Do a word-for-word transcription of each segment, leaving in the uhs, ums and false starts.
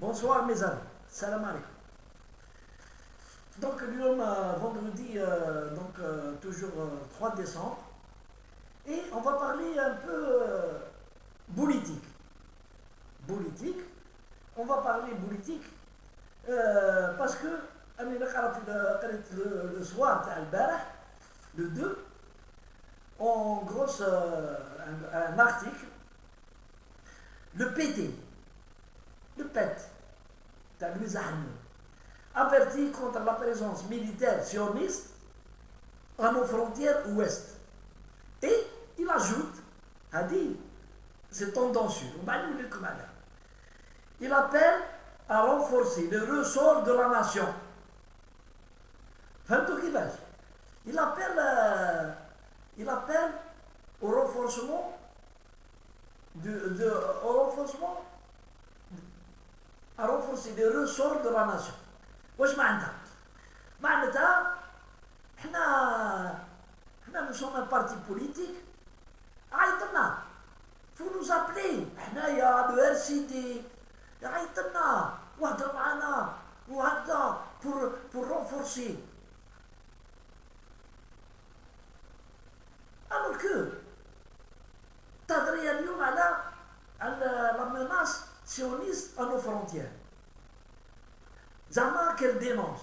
Bonsoir mes amis, salam alaikum. Donc nous sommes euh, vendredi, euh, donc euh, toujours euh, trois décembre, et on va parler un peu euh, politique. Politique, on va parler politique euh, parce que أنا قرأت le, le soir تاع البارح le deux en grosse euh, un, un article le P T le P E T تاع Louis Ahmed avertit contre la présence militaire sioniste à nos frontières ouest. Et il ajoute, a dit, c'est tendancieux, il appelle à renforcer le ressort de la nation. Il appelle, euh, il appelle au renforcement, de, de, au renforcement, à renforcer le ressort de la nation. واش معناتها؟ معناتها حنا حنا nous sommes un parti politique عيطلنا faut nous appeler حنايا لو ار سي دي عيطلنا وهضر معانا وهكذا pour pour renforcer alors que تهضري اليوم على على la menace sioniste à nos frontières. Zama qu'elle dénonce.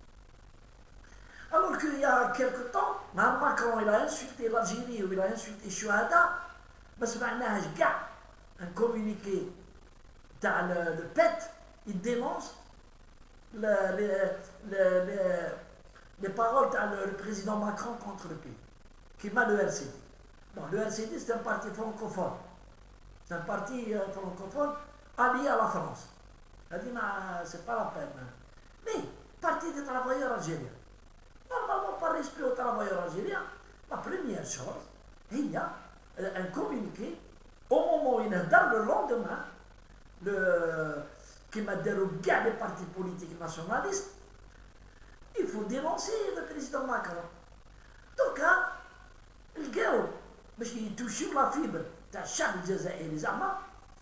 Alors qu'il y a quelque temps, Macron il a insulté l'Algérie ou il a insulté Chouhada, mais c'est un communiqué dans le, le P E T, il dénonce le, les, les, les, les paroles du président Macron contre le pays, qui m'a le R C D. Bon, le R C D c'est un parti francophone, c'est un parti euh, francophone allié à la France. Il a dit, c'est pas la peine. Mais, parti des travailleurs algériens. Normalement, par respect aux travailleurs algériens, la première chose, il y a un communiqué, au moment où il est dans le lendemain, le, qui m'a dérogé les partis politiques nationalistes, il faut dénoncer le président Macron. Donc, hein, le gars, il touche la fibre de chaque Jazaïri Zama,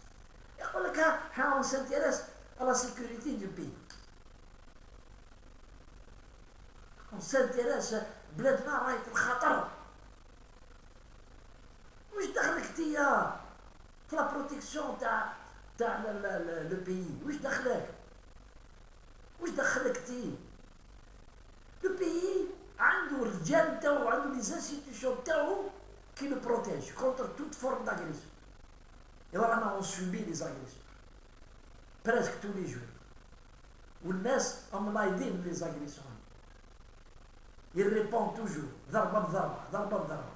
on s'intéresse à la sécurité du pays. On s'intéresse بلادنا راهي في الخطر. واش دخلك انتيا في لا بروتيكسيون تاع تاع لو بيي؟ واش دخلك؟ واش دخلك انتي؟ لو بيي عنده الرجال تاعو وعنده لي انستيتيوشن تاعو كي لو بروتيج كونتر توت فورم داغريسيون. Et voilà, on subit les agressions. Presque tous les jours. والناس هم لايدين les agressions. Ils répondent toujours. ضربة بضربة، ضربة بضربة.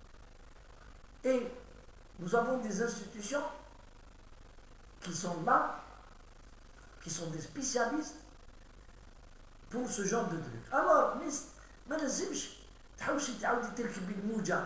Et nous avons des institutions qui sont là, qui sont des spécialistes pour ce genre de trucs. Alors, ما لازمش تحوسي تعاودي تركبي الموجة.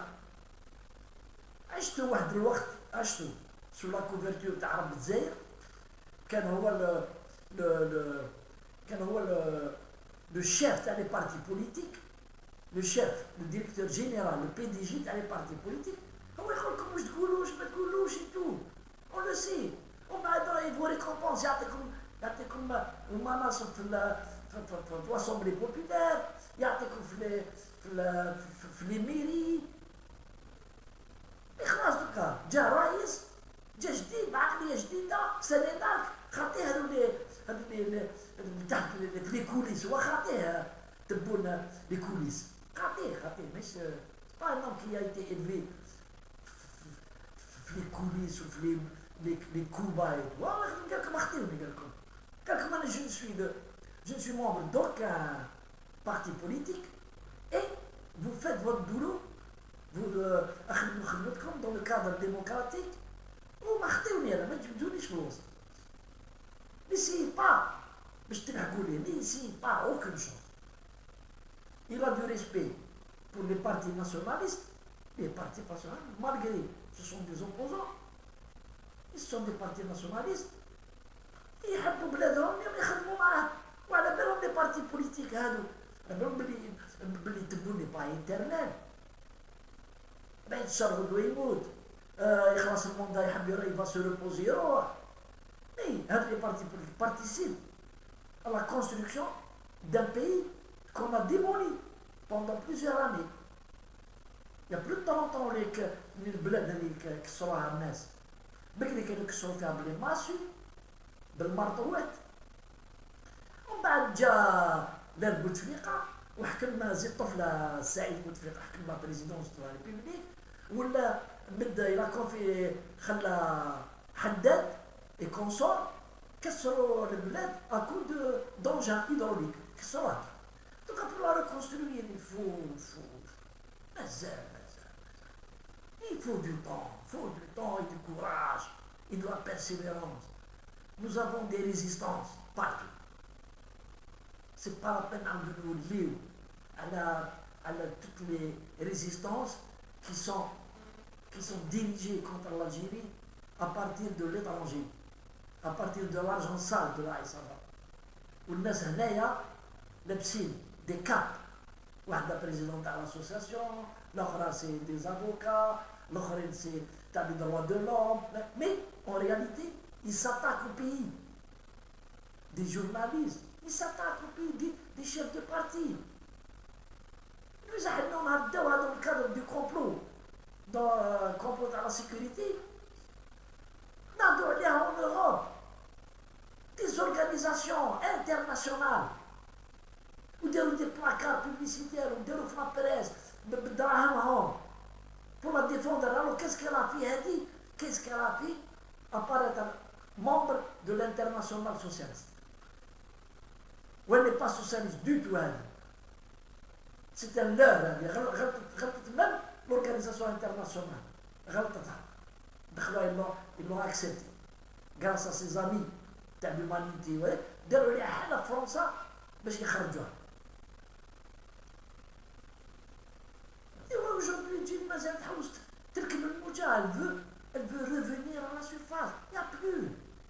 عشتوا واحد الوقت، عشتوا sous la couverture d'Arab Zaire, كان هو le, le, le, كان هو le, le chef des partis politiques, le chef, le directeur général, le P D G des partis politiques. هو يقول لكم واش تقولوا واش ما تقولوش et tout. On le sait. وبعد il vous récompense يعطيكم يعطيكم المناصب في في الأسمبلي بوبيلار، يعطيكم في في في لي ميري. خلاص دوكا جا رئيس جا جديد بعقليه جديده سنينارك خاطيه هذو لي هذو لي تحت لي كوليس هو خاطيه تبون لي كوليس خاطيه خاطيه مش با نون كي ايتي إلفي في لي كوليس وفي لي لي كوبا والله قال لكم اخطيوني قال لكم قال لكم انا جو سوي دو je suis membre d'aucun parti politique et vous faites votre boulot vous اخدموا خدمتكم dans le cadre démocratique. وما خطيوني انا ما تجبدونيش في الوسط. نسي با باش تلحقوا لي نسي با aucune chose. Il a du respect pour les partis nationalistes. Les partis nationalistes, malgré ce sont des opposants, ils sont des partis nationalistes. يحبوا بلادهم يوم يخدموا معاه. وعلى بالهم لي بارتي بوليتيك هادو على بالهم بلي بلي تبوني با انترنت. بعد الشر غدوه يموت. يخلص الموندا يحب يريفا سو ريبوزي يروح. اي les partis politiques participent à la construction d'un pays qu'on a démoli pendant plusieurs années. Il y a plus de trente ans اللي البلاد هذيك كسروها الناس بكري كانوا يكسروا فيها بالماسي بالمرطوات ومن بعد جا دار بوتفليقه وحكم زي الطفله سعيد بوتفليقه حكم لا بريزيدونس دو لا ريبوبليك ولا بدا الى كونفي خلى حداد اي كونسور كسروا البلاد اكو دو دونجان هيدروليك كسروها دونك pour la reconstruire il faut il faut مازال مازال il faut du temps il faut du temps et du courage et de la persévérance. Nous avons des résistances partout. C'est pas la peine de nous lier à, la, à la, toutes les résistances qui sont, qui sont dirigées contre l'Algérie à partir de l'étranger, à partir de l'argent sale de l'Aïsara. والناس هنايا لابسين des capes. واحدة présidente à l'association, l'autre c'est des avocats, l'autre c'est des droits de l'homme. Mais en réalité, ils s'attaquent au pays. Des journalistes, ils s'attaquent au pays des, des chefs de parti. Nous avons dans le cadre du complot, dans le complot de la sécurité, nous avons en Europe des organisations internationales ou des placards publicitaires ou des frappes pour la défendre. Alors qu'est-ce qu'elle a fait? Elle dit, qu'est-ce qu'elle a fait? Apparaître membre de l'international socialiste. Ou elle n'est pas socialiste du tout. C'est un leurre. Même l'organisation internationale. Ils l'ont accepté. Grâce à ses amis de l'humanité. داروا لها حالة في فرنسا باش يخرجوها. Aujourd'hui, tu مازال تحوس تركب الموجة. Elle veut, elle veut revenir à la surface. Il n'y a plus.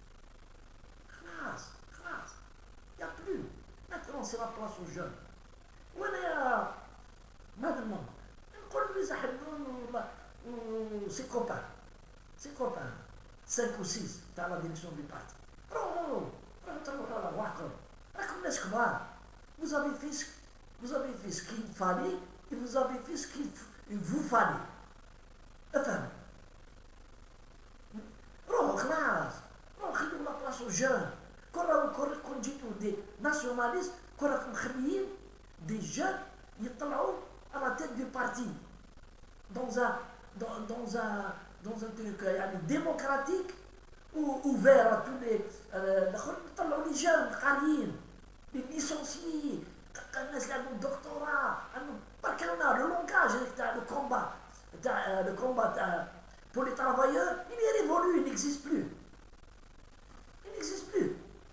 خلاص خلاص. Il n'y a plus. Maintenant, c'est la place aux jeunes. وانا ما ضمن نقول لي زحمون سي كوبان سي كوبان cinq ou six تاع لا ديريكسيون دو بارتي روحوا روحوا تروحوا على رواحكم راكم ناس كبار. Vous avez fait ce, vous avez fait ce qu'il fallait et vous avez fait ce qu'il vous fallait. افهم روحوا خلاص روحوا خليوا لا بلاص aux jeunes. كون جيتوا دي ناسيوناليست كون راكم مخليين des jeunes يطلعوا à la tête du parti dans un dans, dans un dans un truc يعني démocratique ou ouvert à tous les الاخرين يطلعوا les jeunes قاريين les licenciés الناس اللي عندهم دكتوراه عندهم برك لنا لو لونغاج تاع لو كومبا تاع لو كومبا تاع pour les travailleurs il est révolu, il n'existe plus il n'existe plus.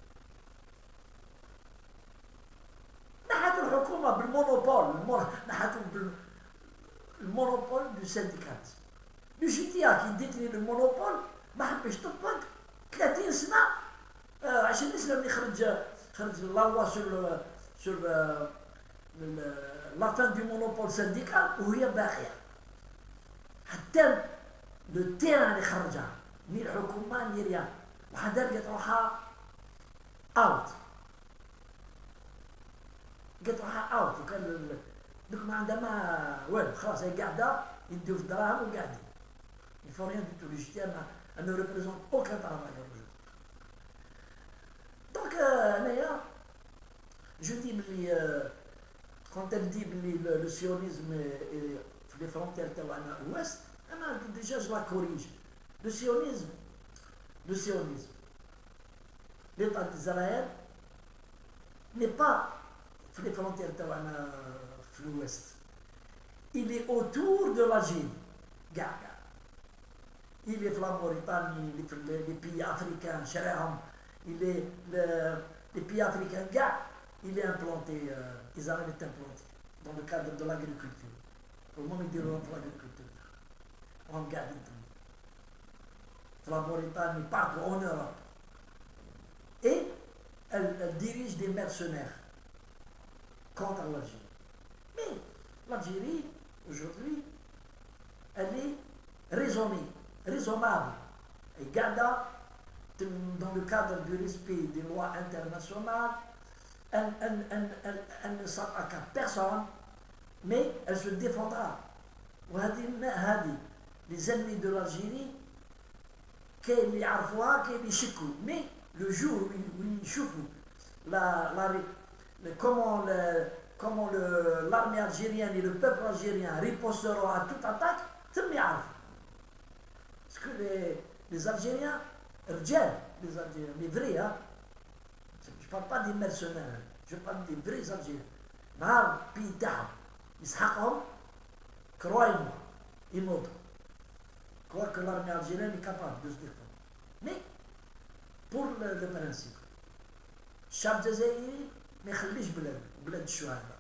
نحاتوا الحكومة بالمونوبول نحاتوا بالمونوبول du syndicalisme. Le J T A qui détenait le monopole ما حبش تطبق ثلاثين سنة عشان الإسلام يخرج خرج لا لوا sur sur la fin du monopole syndical وهي باقية حتى لو تيران اللي خرجها ني الحكومة ني ريال وحدا لقات روحها اوت لقات روحها اوت وكان دوك ما عندها ما والو خلاص هي قاعدة يديو في الدراهم وقاعدين il faut rien du tout. Le J T A elle ne représente aucun travailleur aujourd'hui. Donc هنايا je dis بلي quand elle dit بلي le sionisme في les frontières تاعنا ouest أنا déjà je la corrige. Le sionisme le sionisme l'État d'Israël n'est pas في les frontières تاعنا في l'ouest. Il est autour de l'Algérie. قاع قاع. Il est في la Mauritanie, il est في les pays africains, شراهم. Il est le, les pays africains قاع. Il est implanté, euh, Israël est implanté dans le cadre de l'agriculture. Au moment où ils diront pour l'agriculture. On garde tout. Pour la Mauritanie, partout en Europe. Et elle, elle dirige des mercenaires contre l'Algérie. Mais l'Algérie, aujourd'hui, elle est raisonnée, raisonnable. Et Gada, dans le cadre du respect des lois internationales, elle, elle, elle, elle, elle ne s'attaque à personne, mais elle se défendra. Les ennemis de l'Algérie, qu'ils les arvoient, qu'ils les chicouent. Mais le jour où ils chauffent, la, la, le, comment le, comment l'armée algérienne et le peuple algérien riposteront à toute attaque, c'est le Parce que les, les Algériens, les Algériens, les vrais, hein, je ne parle pas des mercenaires, je parle des vrais Algériens. نهار بي تاعهم يسحقهم croyez-moi, ils montrent. Crois que l'armée algérienne est capable de se défendre. Mais, pour le, le principe, الشعب الجزائري ما يخليش بلاد بلاد الشهداء.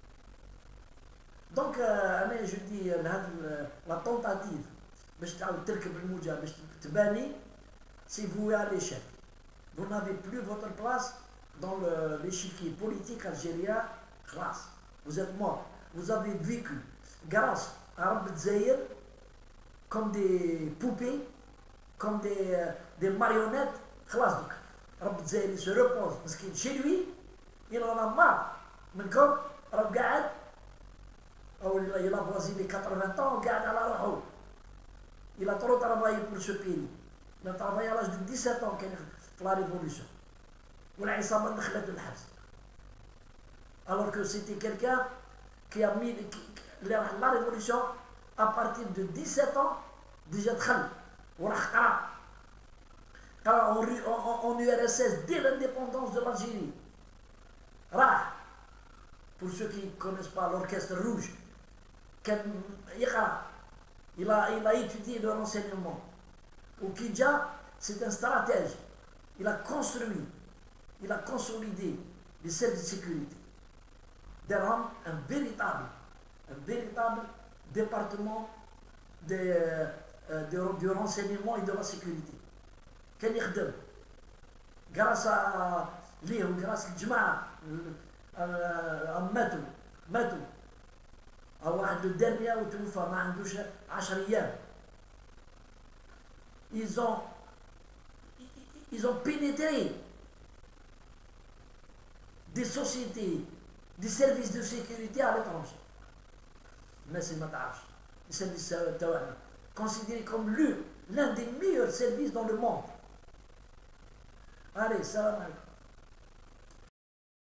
دونك انا جو دي لهاد لا طونتاتيف باش تعاود تركب الموجه باش تباني سي فوي على l'échec. Vous n'avez plus votre place dans l'échiquier politique algérien. Classe. Vous êtes mort. Vous avez vécu grâce à Rab Dzaïr comme des poupées, comme des, euh, des marionnettes. Classe donc. Rab Dzaïr il se repose parce qu'il chez lui, il en a marre. Mais comme Rab Gaad, il a voisiné quatre-vingts ans, Gaad à la roue. Il a trop travaillé pour ce pays. Il a travaillé à l'âge de dix-sept ans pour la révolution. والعصابة دخلت الحبس. Alors que c'était quelqu'un qui a mis qui, la, la révolution à partir de dix-sept ans, déjà دخل وراح قرا قرا en, en U R S S dès l'indépendance de l'Algérie. راح pour ceux qui ne connaissent pas l'orchestre rouge, كان يقرا il a, il a étudié le renseignement. Au Kidja, c'est un stratège. Il a construit, il a consolidé les services de sécurité. Derham, un véritable, un véritable département de, euh, de, du renseignement et de la sécurité. كان يخدم grâce à ليهم grâce الجماعة ماتوا ماتوا واحد الدربية وتوفى ما عندوش عشر أيام. Ils ont, ils ont pénétré des sociétés, des services de sécurité à l'étranger. Mais c'est Mataash, les services tawahna, considéré comme l'un des meilleurs services dans le monde. Allez, salam alaikum.